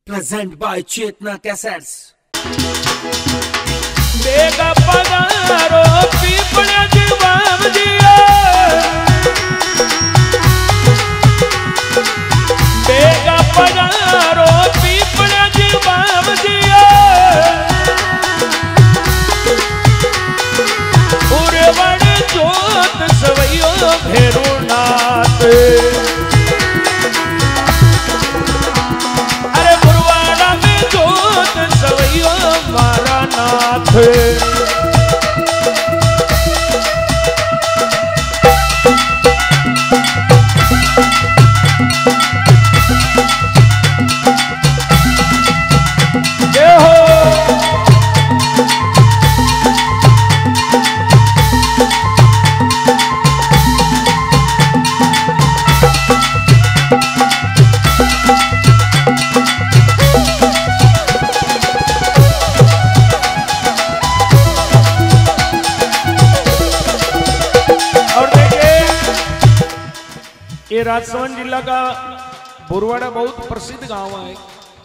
Present by Chetna Cassettes. बेगा पगारो पीपळ्या जीवाम दिया बेगा पगारो पीपळ्या जीवाम दिया उरे वड़े जोत सवैयो भेरुनाथ अरे बुरवाड़ा में जोत सवैयो मारा नाथ ये राजसमंद जिला का बुरवाड़ा बहुत प्रसिद्ध गांव है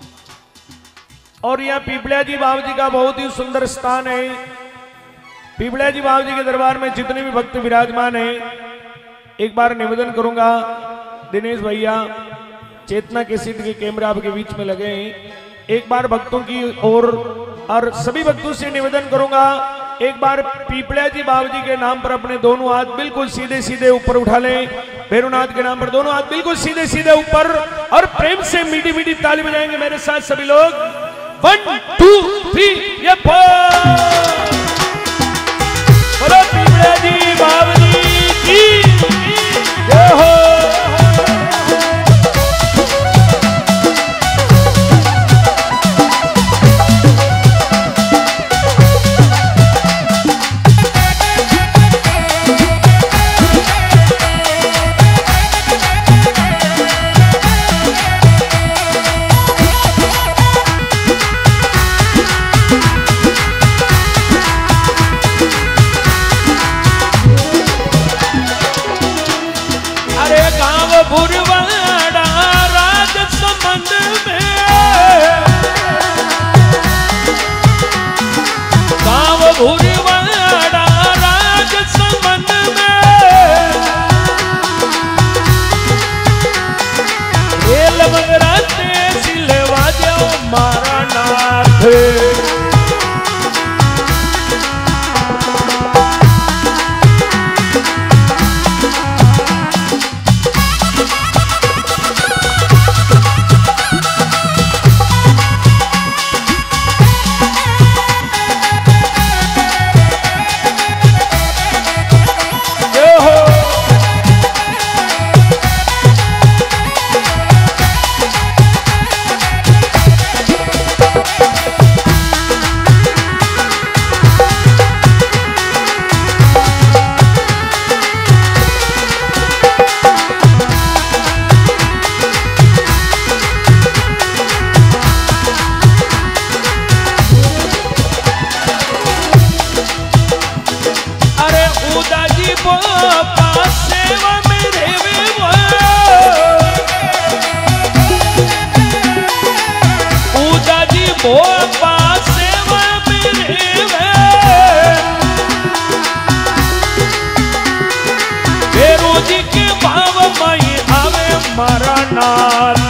और यहाँ पीपलिया जी बाबा जी का बहुत ही सुंदर स्थान है। पीपलिया जी बाबा जी के दरबार में जितने भी भक्त विराजमान हैं, एक बार निवेदन करूंगा दिनेश भैया चेतना कैसेट के कैमरा आपके बीच में लगे हैं, एक बार भक्तों की और सभी भक्तों से निवेदन करूंगा एक बार पीपलिया जी बाबा जी के नाम पर अपने दोनों हाथ बिल्कुल सीधे सीधे ऊपर उठा लें। भैरवनाथ के नाम पर दोनों हाथ बिल्कुल सीधे सीधे ऊपर और प्रेम से मीठी मीठी ताली बजाएंगे मेरे साथ सभी लोग। 1 2 3 ये बोलो पीपलिया जी बाबा जी की जय हो। बुरवाड़ा राजसमंद में गाँव बुरवाड़ा राजसमंद में रेल मंगराते सिलवा जाओ मारा नाथ जी के भाव माई आवे मारा नाथ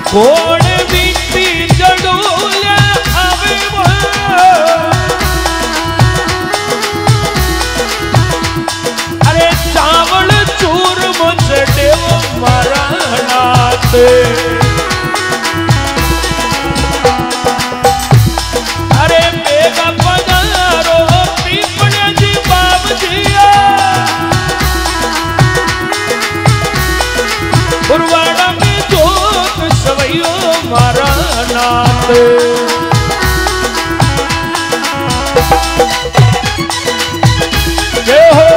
कोण बीती जड़ूल्या आवे वो अरे चावल चूर मुझे देव मारा नाथ अरे बेगा पधारो पीपले जी बाप जिया पुरवाड़ा में जोत सवैयो मारा नाथ जय हो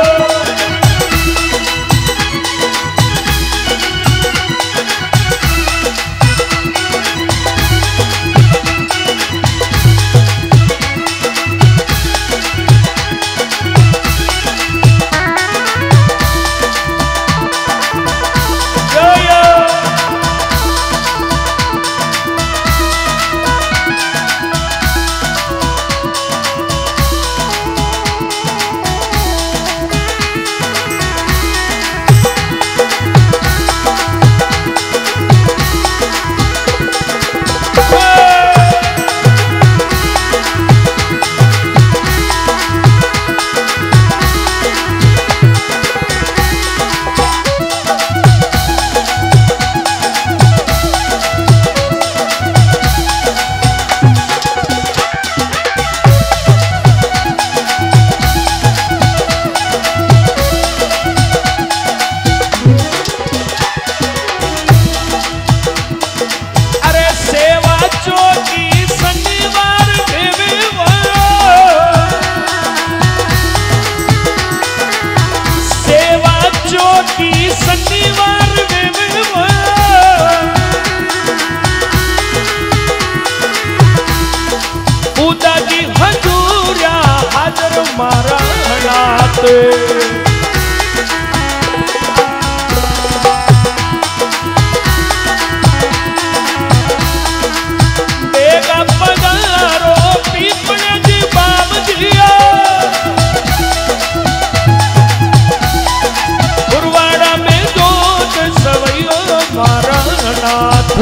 मारा नाथ बेगा पधारो पीपले जी बाप जिया पुरवाड़ा में जोत सवैयो मारा नाथ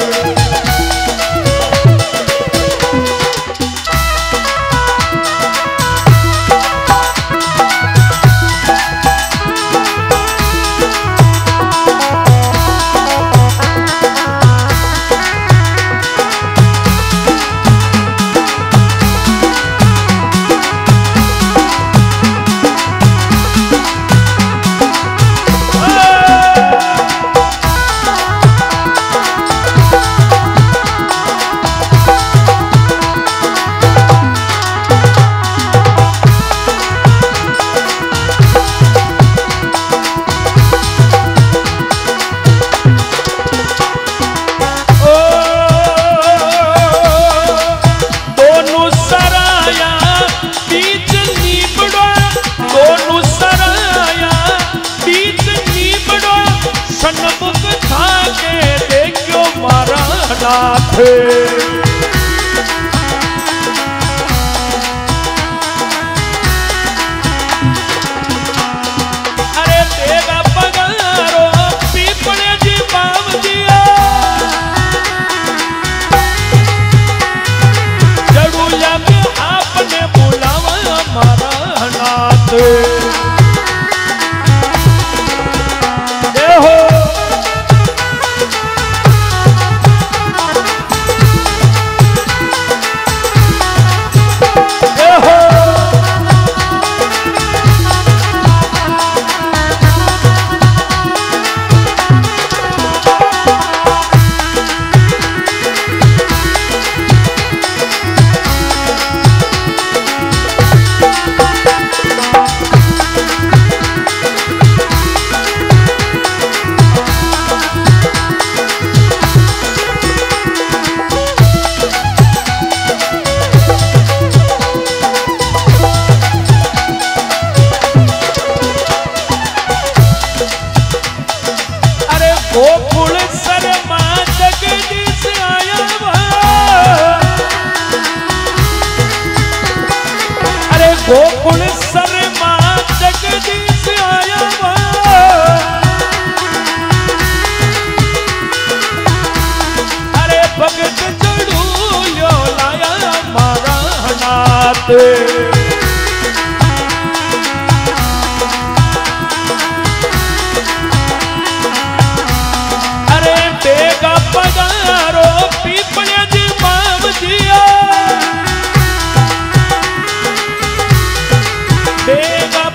नाथ अरे बेगा पधारो पीपले जी बाप जिया जड़ूया में आपने बुलावा मारा नाथ जय हो बेगा